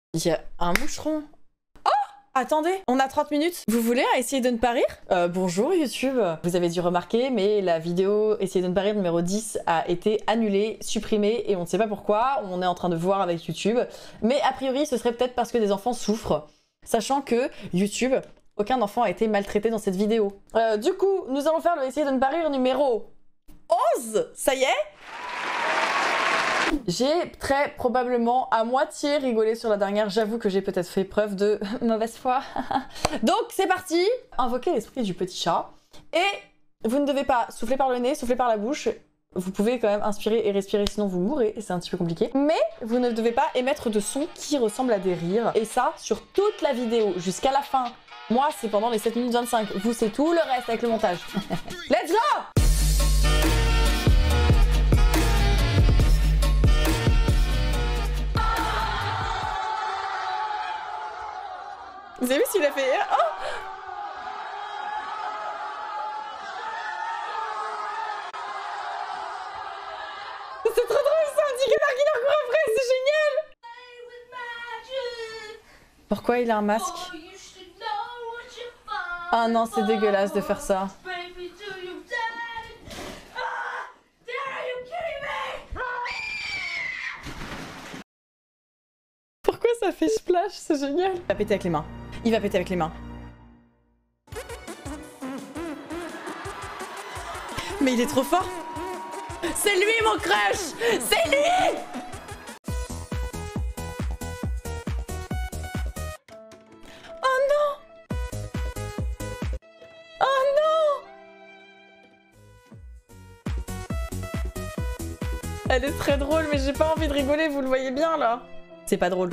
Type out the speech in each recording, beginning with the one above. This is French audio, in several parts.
Il y a un moucheron. Oh! Attendez, on a 30 minutes. Vous voulez essayer de ne pas rire? Bonjour YouTube. Vous avez dû remarquer, mais la vidéo Essayer de ne pas rire numéro 10 a été annulée, supprimée, et on ne sait pas pourquoi. On est en train de voir avec YouTube. Mais a priori, ce serait peut-être parce que des enfants souffrent. Sachant que YouTube, aucun enfant a été maltraité dans cette vidéo. Du coup, nous allons faire le Essayer de ne pas rire numéro 11. Ça y est? J'ai très probablement à moitié rigolé sur la dernière. J'avoue que j'ai peut-être fait preuve de mauvaise foi. Donc c'est parti. Invoquez l'esprit du petit chat. Et vous ne devez pas souffler par le nez, souffler par la bouche. Vous pouvez quand même inspirer et respirer, sinon vous mourrez, et c'est un petit peu compliqué. Mais vous ne devez pas émettre de sons qui ressemblent à des rires. Et ça, sur toute la vidéo, jusqu'à la fin. Moi, c'est pendant les 7 minutes 25. Vous, c'est tout le reste avec le montage. Let's go! Vous avez vu s'il a fait... Oh! C'est trop drôle ça, Dick et Mark qui leur court après, c'est génial! Pourquoi il a un masque? Ah non, c'est dégueulasse de faire ça. Pourquoi ça fait splash? C'est génial. Il va péter avec les mains. Il va péter avec les mains. Mais il est trop fort. C'est lui mon crush. C'est lui. Oh non. Oh non. Elle est très drôle mais j'ai pas envie de rigoler, vous le voyez bien là. C'est pas drôle.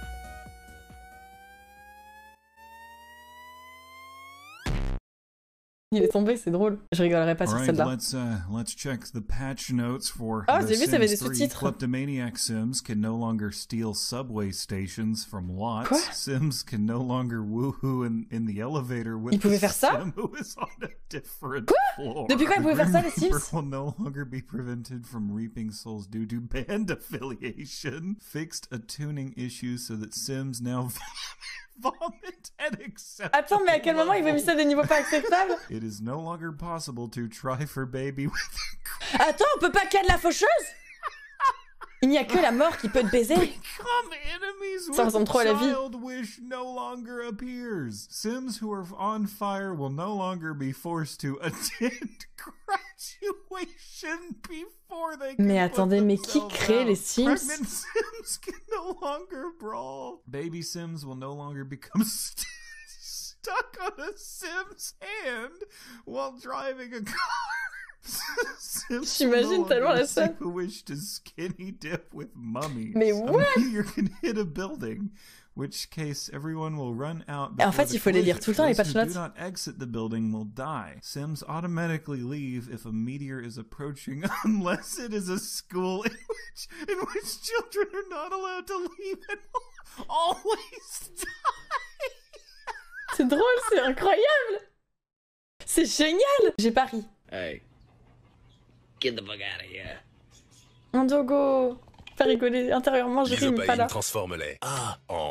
Il est tombé, c'est drôle. Je rigolerai pas sur celle-là. Let's check the patch notes for oh, j'ai vu, ça avait des sous-titres. Kleptomaniac Sims can no longer steal subway stations from lots. Quoi? Sims can no longer woohoo in the elevator with il pouvait faire ça? Sim who is on a different floor. Depuis quand il pouvait faire ça, les Sims? Will no longer be prevented from reaping souls due to band affiliation. Fixed a tuning issue so that Sims now vomit and accept. Attends, mais à quel moment il va mis ça à des niveaux pas acceptables? It is no longer possible to try for baby with... Attends, on peut pas ken la faucheuse? Il n'y a que la mort qui peut te baiser. Ça ressemble trop à la vie. Wish no longer appears. Sims who are on fire will no longer be forced to attend graduation before they can. Mais attendez, mais qui crée les Sims? Pregnant Sims can no longer brawl. Baby Sims will no longer become stuck on a Sim's hand while driving a car. J'imagine tellement la scène. Wish to skinny dip with mummy. Mais what? A meteor can hit a building, which case everyone will run out. En fait, il faut les lire tout le temps les patch notes. Do not exit the building will die. Sims automatically leave if a meteor is approaching, unless it is a school in which children are not allowed to leave and will always die. C'est drôle, c'est incroyable. C'est génial. J'ai pas ri. Hey. Get the fuck out of here. Mon dogo. Pas rigoler intérieurement, je ris, mais pas là. Transforme-les. Ah, en...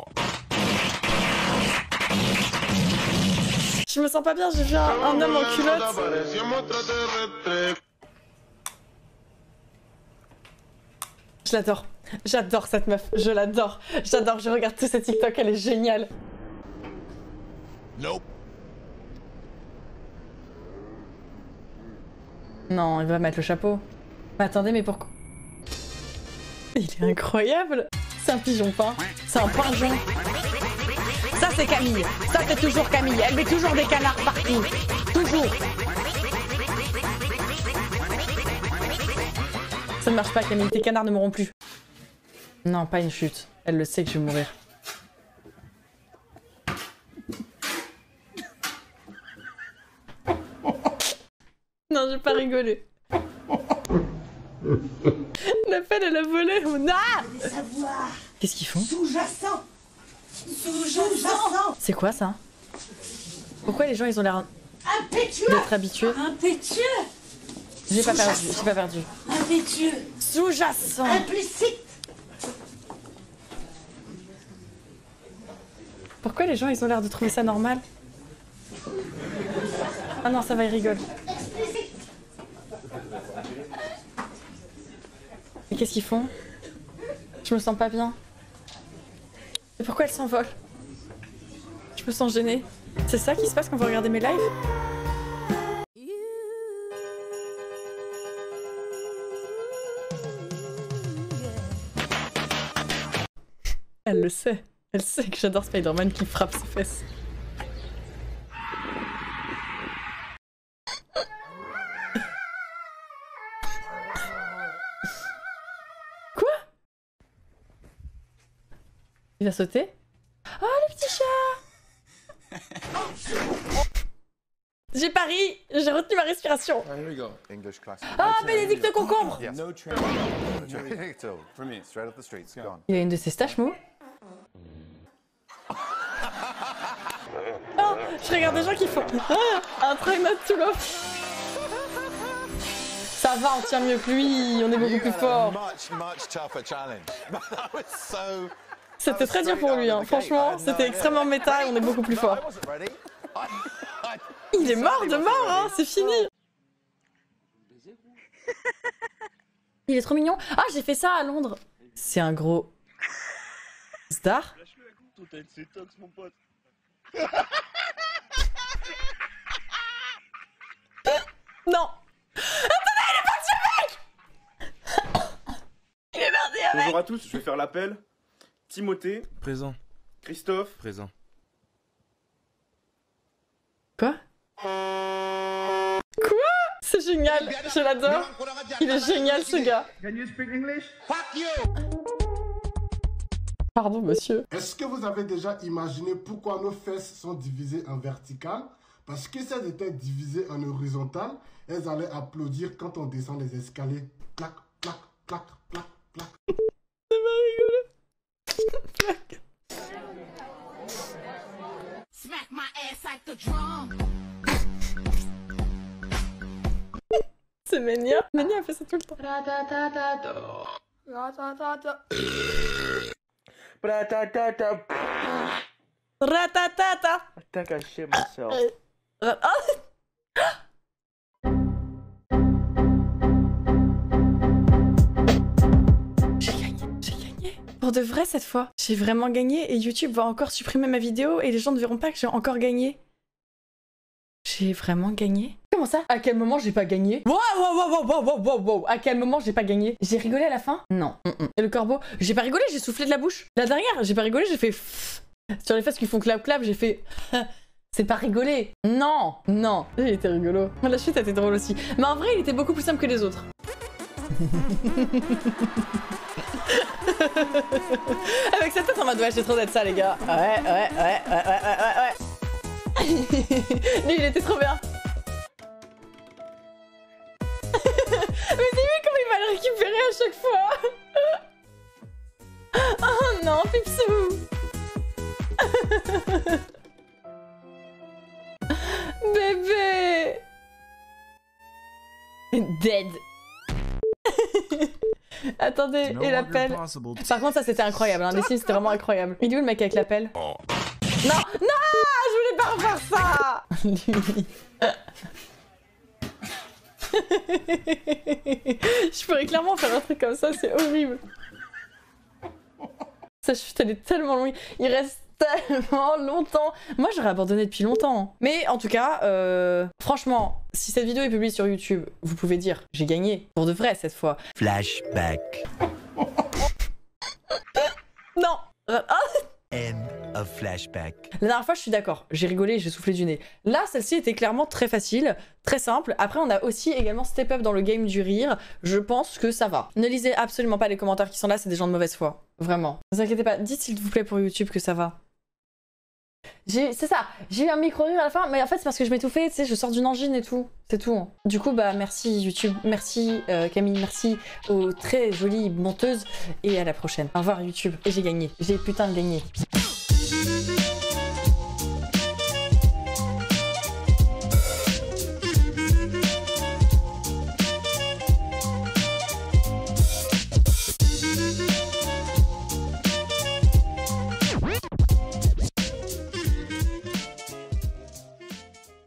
Je me sens pas bien, j'ai vu un homme en culotte. Je l'adore. J'adore cette meuf. Je l'adore. J'adore. Je regarde tous ces TikTok, elle est géniale. Nope. Non, il va mettre le chapeau. Mais attendez, mais pourquoi? Il est incroyable. C'est un pigeon peint. C'est un pigeon. Ça, c'est Camille. Ça, c'est toujours Camille. Elle met toujours des canards partout. Toujours. Ça ne marche pas, Camille. Tes canards ne mourront plus. Non, pas une chute. Elle le sait que je vais mourir. Non, j'ai pas rigolé. La fête, elle a volé. Ah! Qu'est-ce qu'ils font? Sous-jacent. Sous-jacent. C'est quoi ça? Pourquoi les gens ils ont l'air impétueux d'être habitués? Impétueux. J'ai pas perdu, j'ai pas perdu. Impétueux. Sous-jacent. Implicite. Pourquoi les gens ils ont l'air de trouver ça normal? Ah non, ça va, ils rigolent. Et qu'est-ce qu'ils font? Je me sens pas bien. Et pourquoi elles s'envolent? Je me sens gênée. C'est ça qui se passe quand vous regardez mes lives? Elle le sait. Elle sait que j'adore Spider-Man qui frappe ses fesses. Quoi? Il va sauter? Oh, le petit chat! J'ai pari! J'ai retenu ma respiration! Here we go. English class. Ah, Bénédicte Concombre! Yes. No train. Benedicto. For me. Straight off the streets. Gone. Il a une de ses staches mou. Oh, je regarde des gens qui font un try not to laugh. Ça va, on tient mieux que lui, on est beaucoup plus fort. Much tougher challenge. That was so. C'était très dur pour lui, hein. Franchement, c'était extrêmement méta et on est beaucoup plus fort. Il est mort de mort, hein, c'est fini. Il est trop mignon. Ah, j'ai fait ça à Londres. C'est un gros star. Non. Attendez, il est parti avec. Il est parti avec. Bonjour à tous, je vais faire l'appel. Timothée, Présent. Christophe, Présent. Quoi? Quoi? C'est génial, je l'adore. Il est génial ce gars. Pardon monsieur. Est-ce que vous avez déjà imaginé pourquoi nos fesses sont divisées en verticales? Parce que si elles étaient divisées en horizontales, elles allaient applaudir quand on descend les escaliers. Clac, clac, clac, clac, clac. Ça m'a rigolé. Clac. Smack my ass like the drum. C'est Ménia. Ménia a fait ça tout le temps. Ratatata. I think I shit myself. J'ai gagné. Pour de vrai cette fois. J'ai vraiment gagné et YouTube va encore supprimer ma vidéo et les gens ne verront pas que j'ai encore gagné. J'ai vraiment gagné? Comment ça? À quel moment j'ai pas gagné? Wow. À quel moment j'ai pas gagné? J'ai rigolé à la fin? Non. Et le corbeau? J'ai pas rigolé, j'ai soufflé de la bouche. La dernière, j'ai pas rigolé, j'ai fait sur les fesses qui font clap clap, j'ai fait c'est pas rigolé. Non. Il était rigolo. La chute était drôle aussi. Mais en vrai, il était beaucoup plus simple que les autres. Avec cette tête en mode ouais, j'ai trop d'être ça les gars. Ouais. Lui, il était trop bien. Mais dis-lui comment il va le récupérer à chaque fois. Oh non, Pipsou. Bébé. Dead. Attendez, No et longer l'appel. possible. Par contre, ça c'était incroyable, hein. Les Sims c'était vraiment incroyable. Il est où le mec avec l'appel? Non, je voulais pas refaire ça. Lui. Je pourrais clairement faire un truc comme ça, c'est horrible. Sa chute elle est tellement longue, il reste tellement longtemps. Moi j'aurais abandonné depuis longtemps. Mais en tout cas, franchement, si cette vidéo est publiée sur YouTube, vous pouvez dire j'ai gagné, pour de vrai cette fois. Flashback. Non. End of flashback. La dernière fois, je suis d'accord, j'ai rigolé, j'ai soufflé du nez. Là, celle-ci était clairement très facile, très simple. Après, on a aussi également step up dans le game du rire. Je pense que ça va. Ne lisez absolument pas les commentaires qui sont là, c'est des gens de mauvaise foi. Vraiment. Ne vous inquiétez pas, dites s'il vous plaît pour YouTube que ça va. C'est ça, j'ai eu un micro-rire à la fin, mais en fait c'est parce que je m'étouffais, tu sais, je sors d'une angine et tout, c'est tout. Du coup, bah merci YouTube, merci Camille, merci aux très jolies monteuses, et à la prochaine. Au revoir YouTube, et j'ai gagné, j'ai putain de gagné.